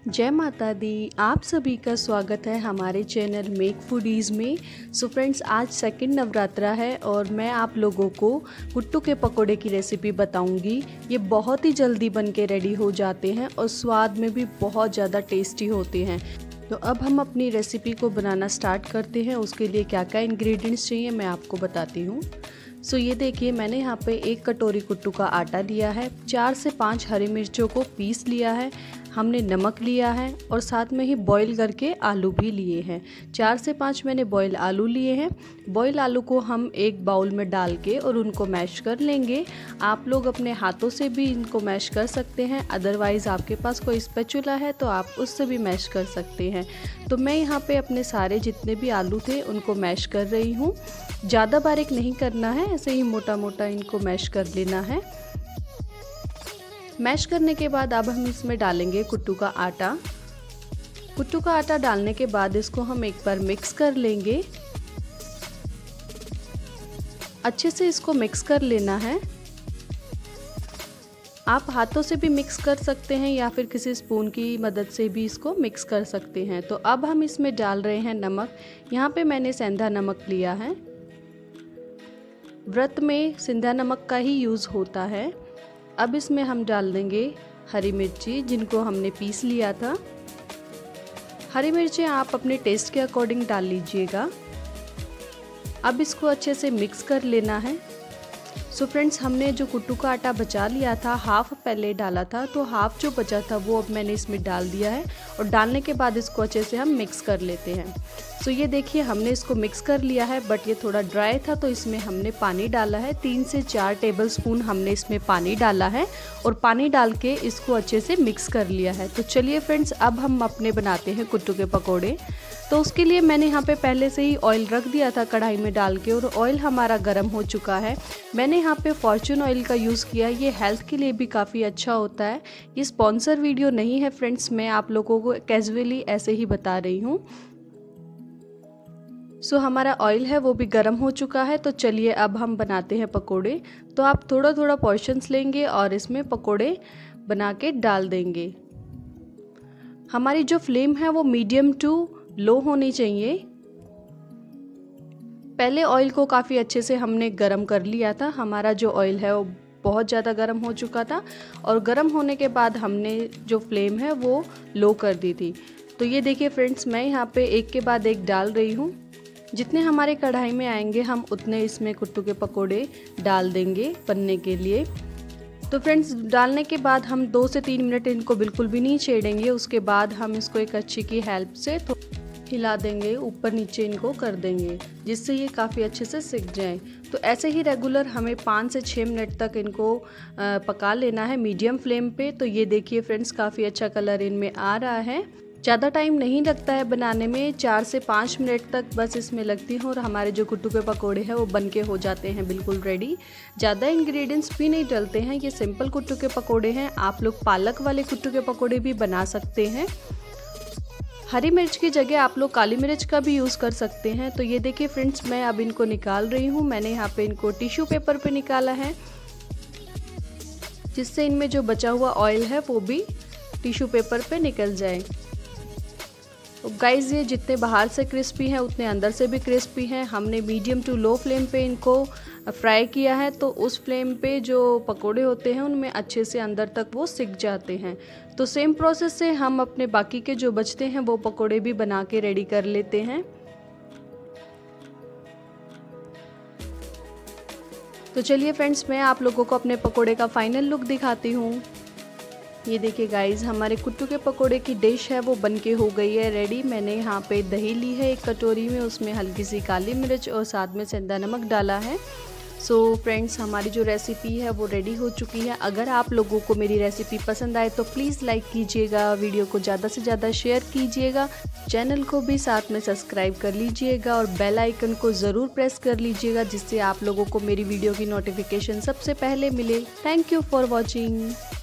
जय माता दी। आप सभी का स्वागत है हमारे चैनल मेक फूडीज़ में। सो फ्रेंड्स, आज सेकंड नवरात्रा है और मैं आप लोगों को कुट्टू के पकोड़े की रेसिपी बताऊंगी। ये बहुत ही जल्दी बन के रेडी हो जाते हैं और स्वाद में भी बहुत ज़्यादा टेस्टी होते हैं। तो अब हम अपनी रेसिपी को बनाना स्टार्ट करते हैं। उसके लिए क्या क्या इंग्रेडिएंट्स चाहिए मैं आपको बताती हूँ। सो ये देखिए, मैंने यहाँ पे 1 कटोरी कुट्टू का आटा लिया है, 4 से 5 हरी मिर्चों को पीस लिया है, हमने नमक लिया है और साथ में ही बॉईल करके आलू भी लिए हैं। 4 से 5 मैंने बॉईल आलू लिए हैं। बॉईल आलू को हम एक बाउल में डाल के और उनको मैश कर लेंगे। आप लोग अपने हाथों से भी इनको मैश कर सकते हैं, अदरवाइज़ आपके पास कोई स्पैचुला है तो आप उससे भी मैश कर सकते हैं। तो मैं यहाँ पे अपने सारे जितने भी आलू थे उनको मैश कर रही हूँ। ज़्यादा बारीक नहीं करना है, ऐसे ही मोटा मोटा इनको मैश कर लेना है। मैश करने के बाद अब हम इसमें डालेंगे कुट्टू का आटा। कुट्टू का आटा डालने के बाद इसको हम एक बार मिक्स कर लेंगे। अच्छे से इसको मिक्स कर लेना है। आप हाथों से भी मिक्स कर सकते हैं या फिर किसी स्पून की मदद से भी इसको मिक्स कर सकते हैं। तो अब हम इसमें डाल रहे हैं नमक। यहाँ पे मैंने सेंधा नमक लिया है। व्रत में सेंधा नमक का ही यूज़ होता है। अब इसमें हम डाल देंगे हरी मिर्ची, जिनको हमने पीस लिया था। हरी मिर्ची आप अपने टेस्ट के अकॉर्डिंग डाल लीजिएगा। अब इसको अच्छे से मिक्स कर लेना है। सो फ्रेंड्स, हमने जो कुट्टू का आटा बचा लिया था, हाफ पहले डाला था, तो हाफ जो बचा था वो अब मैंने इसमें डाल दिया है और डालने के बाद इसको अच्छे से हम मिक्स कर लेते हैं। सो ये देखिए, हमने इसको मिक्स कर लिया है, बट ये थोड़ा ड्राई था तो इसमें हमने पानी डाला है। 3 से 4 टेबलस्पून हमने इसमें पानी डाला है और पानी डाल के इसको अच्छे से मिक्स कर लिया है। तो चलिए फ्रेंड्स, अब हम अपने बनाते हैं कुट्टू के पकोड़े। तो उसके लिए मैंने यहाँ पे पहले से ही ऑयल रख दिया था कढ़ाई में डाल के और ऑयल हमारा गर्म हो चुका है। मैंने यहाँ पे फॉर्चून ऑयल का यूज़ किया। ये हेल्थ के लिए भी काफ़ी अच्छा होता है। ये स्पॉन्सर वीडियो नहीं है फ्रेंड्स, मैं आप लोगों को कैजुअली ऐसे ही बता रही हूँ। सो हमारा ऑयल है वो भी गर्म हो चुका है। तो चलिए अब हम बनाते हैं पकोड़े। तो आप थोड़ा थोड़ा पोर्शंस लेंगे और इसमें पकोड़े बना के डाल देंगे। हमारी जो फ्लेम है वो मीडियम टू लो होनी चाहिए। पहले ऑयल को काफ़ी अच्छे से हमने गरम कर लिया था। हमारा जो ऑयल है वो बहुत ज़्यादा गरम हो चुका था और गरम होने के बाद हमने जो फ्लेम है वो लो कर दी थी। तो ये देखिए फ्रेंड्स, मैं यहाँ पे एक के बाद एक डाल रही हूँ। जितने हमारे कढ़ाई में आएंगे हम उतने इसमें कुट्टू के पकोड़े डाल देंगे बनने के लिए। तो फ्रेंड्स, डालने के बाद हम 2 से 3 मिनट इनको बिल्कुल भी नहीं छेड़ेंगे। उसके बाद हम इसको एक अच्छी की हेल्प से हिला देंगे, ऊपर नीचे इनको कर देंगे, जिससे ये काफ़ी अच्छे से सिक जाएं। तो ऐसे ही रेगुलर हमें 5 से 6 मिनट तक इनको पका लेना है मीडियम फ्लेम पे। तो ये देखिए फ्रेंड्स, काफ़ी अच्छा कलर इनमें आ रहा है। ज़्यादा टाइम नहीं लगता है बनाने में, 4 से 5 मिनट तक बस इसमें लगती हैं और हमारे जो कुट्टू के पकोड़े हैं वो बन के हो जाते हैं बिल्कुल रेडी। ज़्यादा इंग्रेडिएंट्स भी नहीं डलते हैं। ये सिंपल कुट्टू के पकोड़े हैं। आप लोग पालक वाले कुट्टू के पकोड़े भी बना सकते हैं। हरी मिर्च की जगह आप लोग काली मिर्च का भी यूज़ कर सकते हैं। तो ये देखिए फ्रेंड्स, मैं अब इनको निकाल रही हूँ। मैंने यहाँ पे इनको टिश्यू पेपर पे निकाला है, जिससे इनमें जो बचा हुआ ऑयल है वो भी टिश्यू पेपर पे निकल जाए। तो गाइज़, ये जितने बाहर से क्रिस्पी हैं उतने अंदर से भी क्रिस्पी हैं। हमने मीडियम टू लो फ्लेम पे इनको फ्राई किया है, तो उस फ्लेम पे जो पकोड़े होते हैं उनमें अच्छे से अंदर तक वो सिक जाते हैं। तो सेम प्रोसेस से हम अपने बाकी के जो बचते हैं वो पकोड़े भी बना के रेडी कर लेते हैं। तो चलिए फ्रेंड्स, मैं आप लोगों को अपने पकोड़े का फाइनल लुक दिखाती हूँ। ये देखिए गाइज़, हमारे कुट्टू के पकोड़े की डिश है वो बनके हो गई है रेडी। मैंने यहाँ पे दही ली है 1 कटोरी में, उसमें हल्की सी काली मिर्च और साथ में सेंधा नमक डाला है। सो फ्रेंड्स, हमारी जो रेसिपी है वो रेडी हो चुकी है। अगर आप लोगों को मेरी रेसिपी पसंद आए तो प्लीज़ लाइक कीजिएगा, वीडियो को ज़्यादा से ज़्यादा शेयर कीजिएगा, चैनल को भी साथ में सब्सक्राइब कर लीजिएगा और बेल आइकन को ज़रूर प्रेस कर लीजिएगा, जिससे आप लोगों को मेरी वीडियो की नोटिफिकेशन सबसे पहले मिले। Thank you for watching.